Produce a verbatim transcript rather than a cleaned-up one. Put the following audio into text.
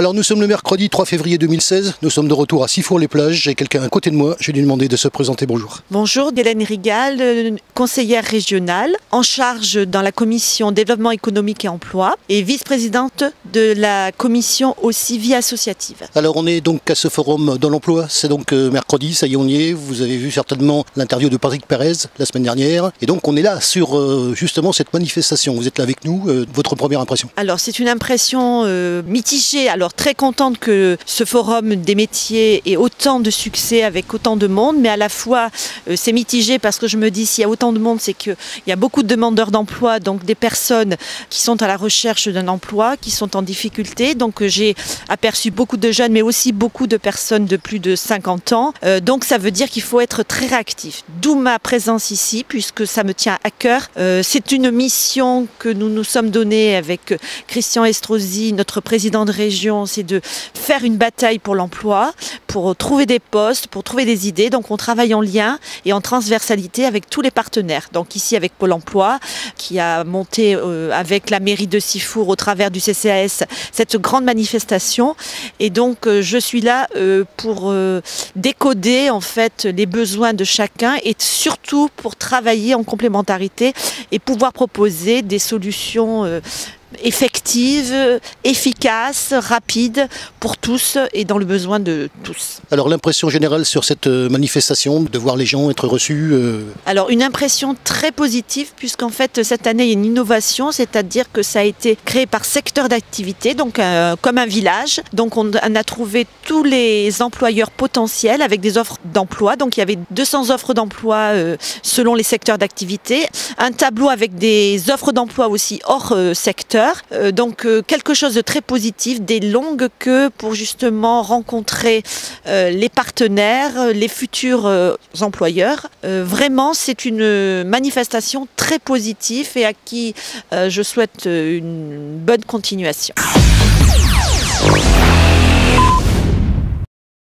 Alors nous sommes le mercredi trois février deux mille seize, nous sommes de retour à Sifour-les-Plages. J'ai quelqu'un à côté de moi, je vais lui demander de se présenter. Bonjour. Bonjour, Hélène Rigal, conseillère régionale, en charge dans la commission développement économique et emploi et vice-présidente de la commission aussi vie associative. Alors on est donc à ce forum dans l'emploi, c'est donc euh, mercredi, ça y est on y est. Vous avez vu certainement l'interview de Patrick Pérez la semaine dernière. Et donc on est là sur euh, justement cette manifestation. Vous êtes là avec nous, euh, votre première impression? Alors c'est une impression euh, mitigée, alors très contente que ce forum des métiers ait autant de succès avec autant de monde, mais à la fois euh, c'est mitigé parce que je me dis s'il y a autant de monde, c'est qu'il y a beaucoup de demandeurs d'emploi, donc des personnes qui sont à la recherche d'un emploi, qui sont en difficulté. Donc euh, j'ai aperçu beaucoup de jeunes, mais aussi beaucoup de personnes de plus de cinquante ans. Euh, donc ça veut dire qu'il faut être très réactif. D'où ma présence ici, puisque ça me tient à cœur. Euh, c'est une mission que nous nous sommes donnée avec Christian Estrosi, notre président de région, c'est de faire une bataille pour l'emploi, pour trouver des postes, pour trouver des idées. Donc on travaille en lien et en transversalité avec tous les partenaires. Donc ici avec Pôle emploi, qui a monté euh, avec la mairie de Sifour au travers du C C A S cette grande manifestation. Et donc euh, je suis là euh, pour euh, décoder en fait les besoins de chacun et surtout pour travailler en complémentarité et pouvoir proposer des solutions euh, effective, efficace, rapide pour tous et dans le besoin de tous. Alors l'impression générale sur cette manifestation, de voir les gens être reçus euh... Alors une impression très positive puisqu'en fait cette année il y a une innovation, c'est-à-dire que ça a été créé par secteur d'activité, donc euh, comme un village. Donc on a trouvé tous les employeurs potentiels avec des offres d'emploi. Donc il y avait deux cents offres d'emploi euh, selon les secteurs d'activité. Un tableau avec des offres d'emploi aussi hors euh, secteur. Euh, donc euh, quelque chose de très positif, des longues queues pour justement rencontrer euh, les partenaires, les futurs euh, employeurs. Euh, vraiment, c'est une manifestation très positive et à qui euh, je souhaite une bonne continuation.